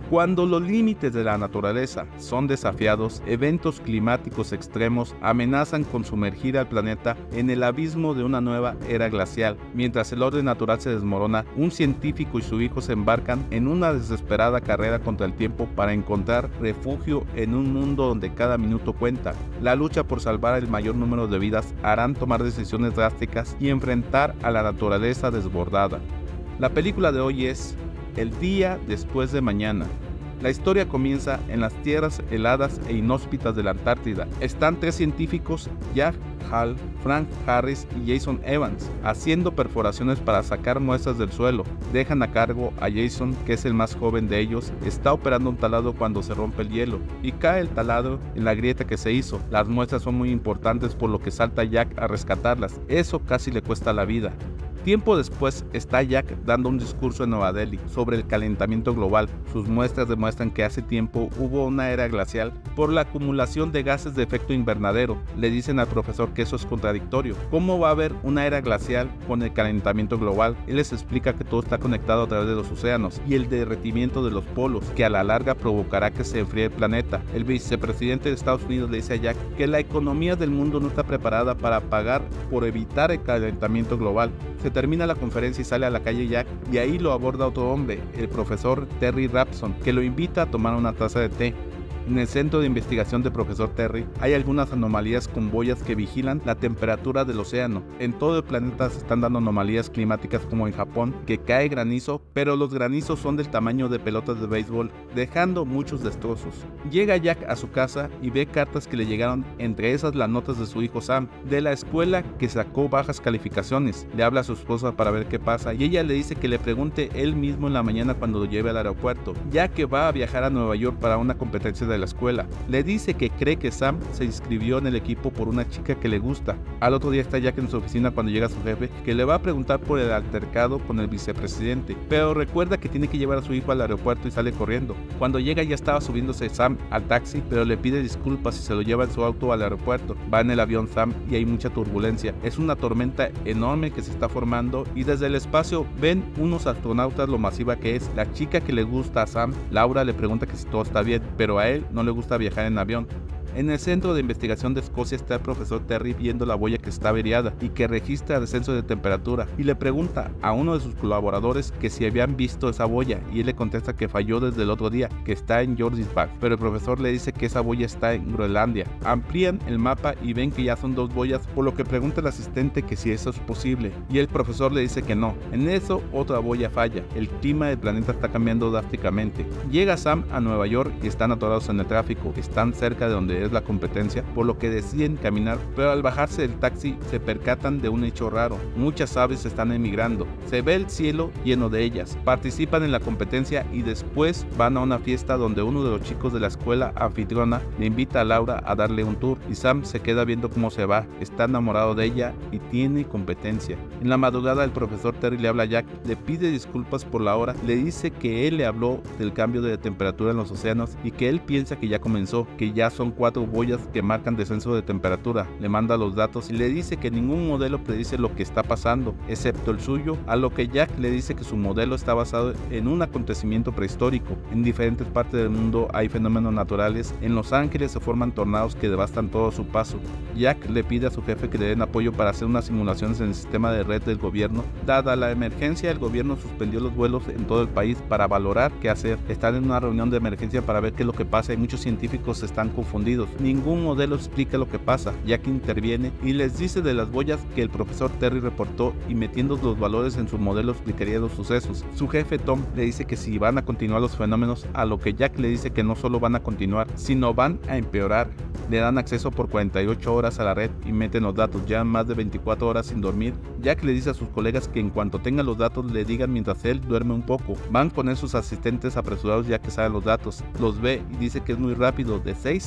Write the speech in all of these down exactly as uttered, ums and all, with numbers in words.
Cuando los límites de la naturaleza son desafiados, eventos climáticos extremos amenazan con sumergir al planeta en el abismo de una nueva era glacial. Mientras el orden natural se desmorona, un científico y su hijo se embarcan en una desesperada carrera contra el tiempo para encontrar refugio en un mundo donde cada minuto cuenta. La lucha por salvar el mayor número de vidas harán tomar decisiones drásticas y enfrentar a la naturaleza desbordada. La película de hoy es El día después de mañana. La historia comienza en las tierras heladas e inhóspitas de la Antártida. Están tres científicos, Jack Hall, Frank Harris y Jason Evans, haciendo perforaciones para sacar muestras del suelo. Dejan a cargo a Jason, que es el más joven de ellos. Está operando un taladro cuando se rompe el hielo y cae el taladro en la grieta que se hizo. Las muestras son muy importantes, por lo que salta Jack a rescatarlas. Eso casi le cuesta la vida. Tiempo después está Jack dando un discurso en Nueva Delhi sobre el calentamiento global. Sus muestras demuestran que hace tiempo hubo una era glacial por la acumulación de gases de efecto invernadero. Le dicen al profesor que eso es contradictorio. ¿Cómo va a haber una era glacial con el calentamiento global? Él les explica que todo está conectado a través de los océanos y el derretimiento de los polos, que a la larga provocará que se enfríe el planeta. El vicepresidente de Estados Unidos le dice a Jack que la economía del mundo no está preparada para pagar por evitar el calentamiento global. Se termina la conferencia y sale a la calle Jack, y ahí lo aborda otro hombre, el profesor Terry Rapson, que lo invita a tomar una taza de té. En el centro de investigación del profesor Terry hay algunas anomalías con boyas que vigilan la temperatura del océano. En todo el planeta se están dando anomalías climáticas, como en Japón, que cae granizo, pero los granizos son del tamaño de pelotas de béisbol, dejando muchos destrozos. Llega Jack a su casa y ve cartas que le llegaron, entre esas las notas de su hijo Sam, de la escuela, que sacó bajas calificaciones. Le habla a su esposa para ver qué pasa y ella le dice que le pregunte él mismo en la mañana cuando lo lleve al aeropuerto, ya que va a viajar a Nueva York para una competencia de la escuela. Le dice que cree que Sam se inscribió en el equipo por una chica que le gusta. Al otro día está Jack en su oficina cuando llega su jefe, que le va a preguntar por el altercado con el vicepresidente, pero recuerda que tiene que llevar a su hijo al aeropuerto y sale corriendo. Cuando llega ya estaba subiéndose Sam al taxi, pero le pide disculpas y se lo lleva en su auto al aeropuerto. Va en el avión Sam y hay mucha turbulencia. Es una tormenta enorme que se está formando y desde el espacio ven unos astronautas lo masiva que es. La chica que le gusta a Sam, Laura, le pregunta que si todo está bien, pero a él no le gusta viajar en avión. En el Centro de Investigación de Escocia está el profesor Terry viendo la boya que está averiada y que registra descenso de temperatura, y le pregunta a uno de sus colaboradores que si habían visto esa boya, y él le contesta que falló desde el otro día, que está en Georgesburg, pero el profesor le dice que esa boya está en Groenlandia. Amplían el mapa y ven que ya son dos boyas, por lo que pregunta el asistente que si eso es posible, y el profesor le dice que no. En eso otra boya falla. El clima del planeta está cambiando drásticamente. Llega Sam a Nueva York y están atorados en el tráfico. Están cerca de donde es la competencia, por lo que deciden caminar, pero al bajarse del taxi se percatan de un hecho raro. Muchas aves están emigrando. Se ve el cielo lleno de ellas. Participan en la competencia y después van a una fiesta donde uno de los chicos de la escuela anfitriona le invita a Laura a darle un tour, y Sam se queda viendo cómo se va. Está enamorado de ella y tiene competencia. En la madrugada el profesor Terry le habla a Jack, le pide disculpas por la hora, le dice que él le habló del cambio de temperatura en los océanos y que él piensa que ya comenzó, que ya son cuatro boyas que marcan descenso de temperatura. Le manda los datos y le dice que ningún modelo predice lo que está pasando, excepto el suyo, a lo que Jack le dice que su modelo está basado en un acontecimiento prehistórico. En diferentes partes del mundo hay fenómenos naturales. En Los Ángeles se forman tornados que devastan todo a su paso. Jack le pide a su jefe que le den apoyo para hacer unas simulaciones en el sistema de red del gobierno. Dada la emergencia, el gobierno suspendió los vuelos en todo el país para valorar qué hacer. Están en una reunión de emergencia para ver qué es lo que pasa y muchos científicos están confundidos. Ningún modelo explica lo que pasa. Jack interviene y les dice de las boyas que el profesor Terry reportó, y metiendo los valores en su modelo explicaría los sucesos. Su jefe Tom le dice que si van a continuar los fenómenos, a lo que Jack le dice que no solo van a continuar, sino van a empeorar. Le dan acceso por cuarenta y ocho horas a la red y meten los datos, ya más de veinticuatro horas sin dormir. Jack le dice a sus colegas que en cuanto tengan los datos le digan mientras él duerme un poco. Van con él sus asistentes apresurados ya que saben los datos. Los ve y dice que es muy rápido, de seis a ocho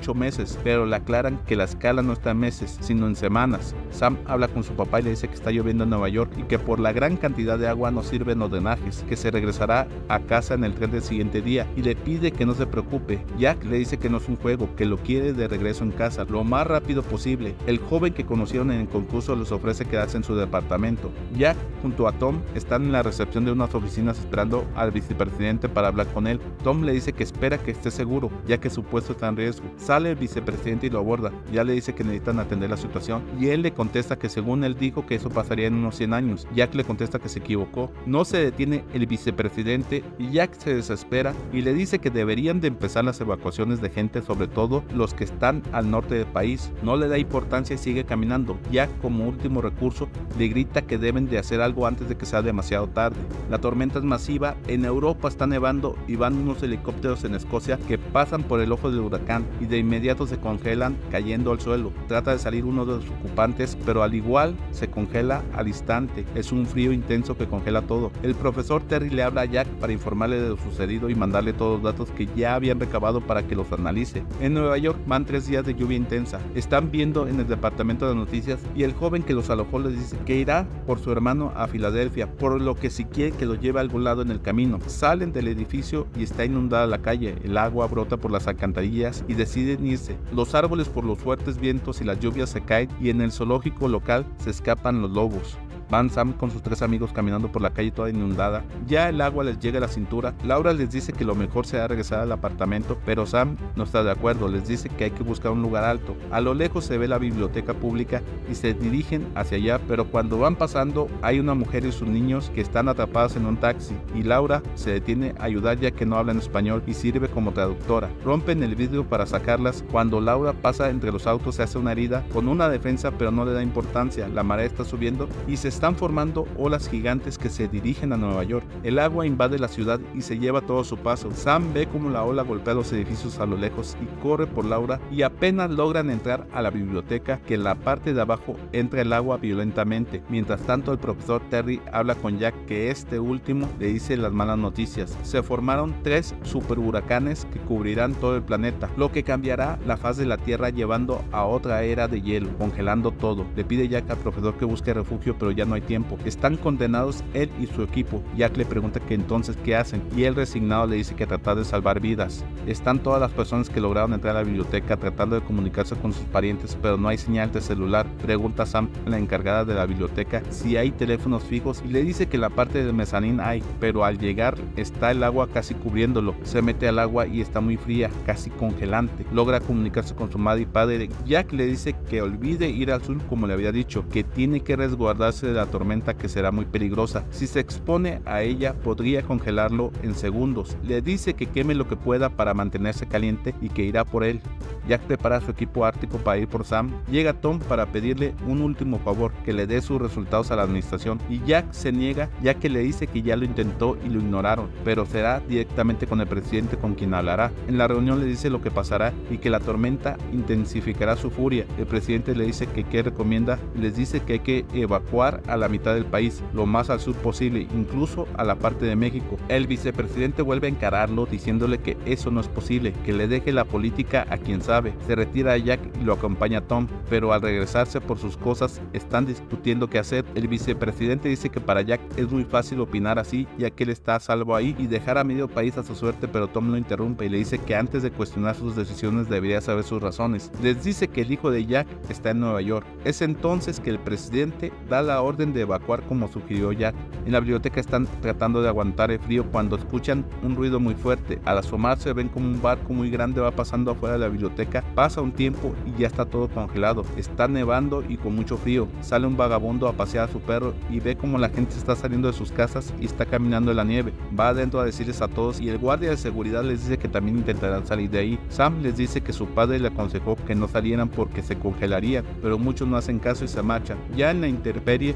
ocho meses, pero le aclaran que la escala no está en meses, sino en semanas. Sam habla con su papá y le dice que está lloviendo en Nueva York y que por la gran cantidad de agua no sirven los drenajes, que se regresará a casa en el tren del siguiente día y le pide que no se preocupe. Jack le dice que no es un juego, que lo quiere de regreso en casa lo más rápido posible. El joven que conocieron en el concurso les ofrece quedarse en su departamento. Jack junto a Tom están en la recepción de unas oficinas esperando al vicepresidente para hablar con él. Tom le dice que espera que esté seguro, ya que su puesto está en riesgo. Sale el vicepresidente y lo aborda. Ya le dice que necesitan atender la situación y él le contesta que según él dijo que eso pasaría en unos cien años. Jack le contesta que se equivocó. No se detiene el vicepresidente y Jack se desespera y le dice que deberían de empezar las evacuaciones de gente, sobre todo los que están al norte del país. No le da importancia y sigue caminando. Jack, como último recurso, le grita que deben de hacer algo antes de que sea demasiado tarde. La tormenta es masiva, en Europa está nevando y van unos helicópteros en Escocia que pasan por el ojo del huracán y de inmediato se congelan cayendo al suelo. Trata de salir uno de los ocupantes, pero al igual se congela al instante. Es un frío intenso que congela todo. El profesor Terry le habla a Jack para informarle de lo sucedido y mandarle todos los datos que ya habían recabado para que los analice. En Nueva York van tres días de lluvia intensa. Están viendo en el departamento de noticias y el joven que los alojó les dice que irá por su hermano a Filadelfia, por lo que si quiere que lo lleve a algún lado en el camino. Salen del edificio y está inundada la calle. El agua brota por las alcantarillas y deciden irse. Los árboles por los fuertes vientos y las lluvias se caen y en el zoológico local se escapan los lobos. Van Sam con sus tres amigos caminando por la calle toda inundada. Ya el agua les llega a la cintura. Laura les dice que lo mejor será regresar al apartamento, pero Sam no está de acuerdo. Les dice que hay que buscar un lugar alto. A lo lejos se ve la biblioteca pública y se dirigen hacia allá, pero cuando van pasando hay una mujer y sus niños que están atrapados en un taxi y Laura se detiene a ayudar ya que no hablan español y sirve como traductora. Rompen el vidrio para sacarlas. Cuando Laura pasa entre los autos se hace una herida con una defensa, pero no le da importancia. La marea está subiendo y se están formando olas gigantes que se dirigen a Nueva York. El agua invade la ciudad y se lleva todo su paso. Sam ve como la ola golpea los edificios a lo lejos y corre por Laura y apenas logran entrar a la biblioteca que en la parte de abajo entra el agua violentamente. Mientras tanto el profesor Terry habla con Jack que este último le dice las malas noticias. Se formaron tres super huracanes que cubrirán todo el planeta, lo que cambiará la faz de la Tierra llevando a otra era de hielo, congelando todo. Le pide Jack al profesor que busque refugio, pero ya no hay tiempo. Están condenados él y su equipo. Jack le pregunta que entonces qué hacen y él resignado le dice que tratar de salvar vidas. Están todas las personas que lograron entrar a la biblioteca tratando de comunicarse con sus parientes, pero no hay señal de celular. Pregunta Sam, la encargada de la biblioteca, si hay teléfonos fijos y le dice que en la parte del mezanín hay, pero al llegar está el agua casi cubriéndolo. Se mete al agua y está muy fría, casi congelante. Logra comunicarse con su madre y padre. Jack le dice que olvide ir al sur como le había dicho, que tiene que resguardarse de la tormenta que será muy peligrosa. Si se expone a ella podría congelarlo en segundos. Le dice que queme lo que pueda para mantenerse caliente y que irá por él. Jack prepara su equipo ártico para ir por Sam. Llega Tom para pedirle un último favor, que le dé sus resultados a la administración y Jack se niega ya que le dice que ya lo intentó y lo ignoraron, pero será directamente con el presidente con quien hablará. En la reunión le dice lo que pasará y que la tormenta intensificará su furia. El presidente le dice que qué recomienda y les dice que hay que evacuar a la mitad del país, lo más al sur posible, incluso a la parte de México. El vicepresidente vuelve a encararlo diciéndole que eso no es posible, que le deje la política a quien sabe. Se retira a Jack y lo acompaña Tom, pero al regresarse por sus cosas están discutiendo qué hacer. El vicepresidente dice que para Jack es muy fácil opinar así, ya que él está a salvo ahí y dejar a medio país a su suerte, pero Tom lo interrumpe y le dice que antes de cuestionar sus decisiones debería saber sus razones. Les dice que el hijo de Jack está en Nueva York. Es entonces que el presidente da la orden de evacuar como sugirió Jack. En la biblioteca están tratando de aguantar el frío cuando escuchan un ruido muy fuerte. Al asomarse ven como un barco muy grande va pasando afuera de la biblioteca. Pasa un tiempo y ya está todo congelado. Está nevando y con mucho frío. Sale un vagabundo a pasear a su perro y ve como la gente está saliendo de sus casas y está caminando en la nieve. Va adentro a decirles a todos y el guardia de seguridad les dice que también intentarán salir de ahí. Sam les dice que su padre le aconsejó que no salieran porque se congelarían, pero muchos no hacen caso y se marchan. Ya en la intemperie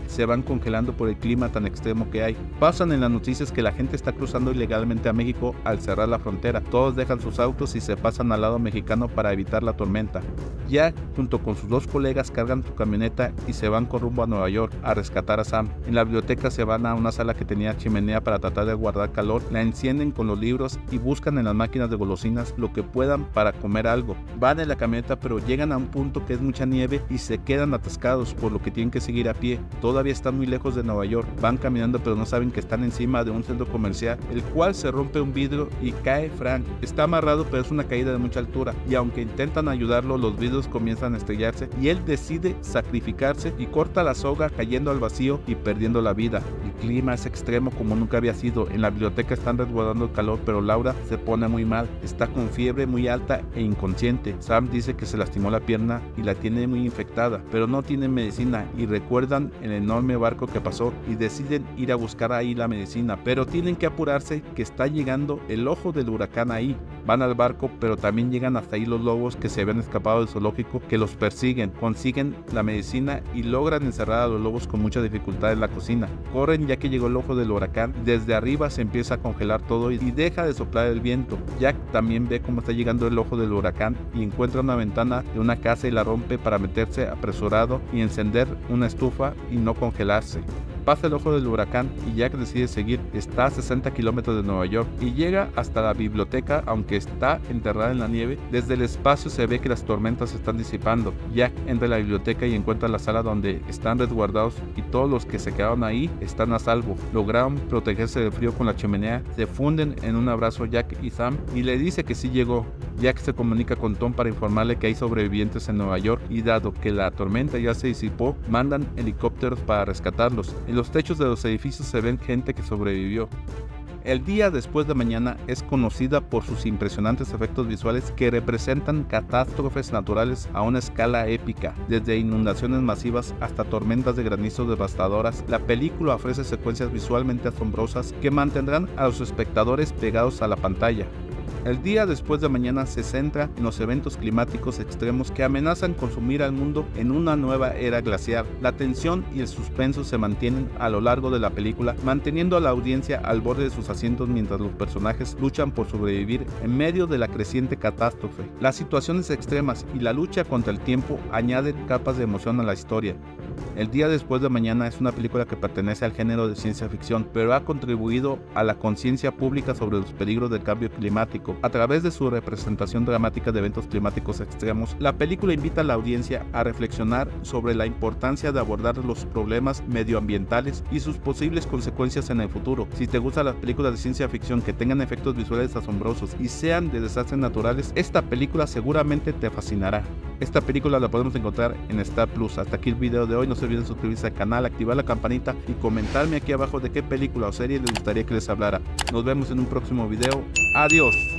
se van congelando por el clima tan extremo que hay. Pasan en las noticias que la gente está cruzando ilegalmente a México al cerrar la frontera. Todos dejan sus autos y se pasan al lado mexicano para evitar la tormenta. Jack, junto con sus dos colegas, cargan su camioneta y se van con rumbo a Nueva York a rescatar a Sam. En la biblioteca se van a una sala que tenía chimenea para tratar de guardar calor, la encienden con los libros y buscan en las máquinas de golosinas lo que puedan para comer algo. Van en la camioneta pero llegan a un punto que es mucha nieve y se quedan atascados, por lo que tienen que seguir a pie. Todavía están muy lejos de Nueva York, van caminando pero no saben que están encima de un centro comercial, el cual se rompe un vidrio y cae Frank. Está amarrado pero es una caída de mucha altura y aunque intentan ayudarlo, los vidrios comienzan a estrellarse y él decide sacrificarse y corta la soga, cayendo al vacío y perdiendo la vida. El clima es extremo como nunca había sido. En la biblioteca están resguardando el calor, pero Laura se pone muy mal, está con fiebre muy alta e inconsciente. Sam dice que se lastimó la pierna y la tiene muy infectada, pero no tiene medicina y recuerdan el enorme barco que pasó y deciden ir a buscar ahí la medicina, pero tienen que apurarse que está llegando el ojo del huracán ahí. Van al barco, pero también llegan hasta ahí los lobos que se habían escapado del zoológico, que los persiguen, consiguen la medicina y logran encerrar a los lobos con mucha dificultad en la cocina. Corren ya que llegó el ojo del huracán, desde arriba se empieza a congelar todo y deja de soplar el viento. Jack también ve cómo está llegando el ojo del huracán y encuentra una ventana de una casa y la rompe para meterse apresurado y encender una estufa y no congelarse. Pasa el ojo del huracán y Jack decide seguir. Está a sesenta kilómetros de Nueva York y llega hasta la biblioteca, aunque está enterrada en la nieve. Desde el espacio se ve que las tormentas se están disipando. Jack entra a la biblioteca y encuentra la sala donde están resguardados y todos los que se quedaron ahí están a salvo. Lograron protegerse del frío con la chimenea, se funden en un abrazo Jack y Sam y le dice que sí llegó. Jack se comunica con Tom para informarle que hay sobrevivientes en Nueva York y dado que la tormenta ya se disipó, mandan helicópteros para rescatarlos. En los techos de los edificios se ven gente que sobrevivió. El día después de mañana es conocida por sus impresionantes efectos visuales que representan catástrofes naturales a una escala épica, desde inundaciones masivas hasta tormentas de granizo devastadoras. La película ofrece secuencias visualmente asombrosas que mantendrán a los espectadores pegados a la pantalla. El día después de mañana se centra en los eventos climáticos extremos que amenazan consumir al mundo en una nueva era glacial. La tensión y el suspenso se mantienen a lo largo de la película, manteniendo a la audiencia al borde de sus asientos mientras los personajes luchan por sobrevivir en medio de la creciente catástrofe. Las situaciones extremas y la lucha contra el tiempo añaden capas de emoción a la historia. El día después de mañana es una película que pertenece al género de ciencia ficción, pero ha contribuido a la conciencia pública sobre los peligros del cambio climático. A través de su representación dramática de eventos climáticos extremos, la película invita a la audiencia a reflexionar sobre la importancia de abordar los problemas medioambientales y sus posibles consecuencias en el futuro. Si te gustan las películas de ciencia ficción que tengan efectos visuales asombrosos y sean de desastres naturales, esta película seguramente te fascinará. Esta película la podemos encontrar en Star Plus. Hasta aquí el video de hoy. No se olviden suscribirse al canal, activar la campanita y comentarme aquí abajo de qué película o serie les gustaría que les hablara. Nos vemos en un próximo video. Adiós.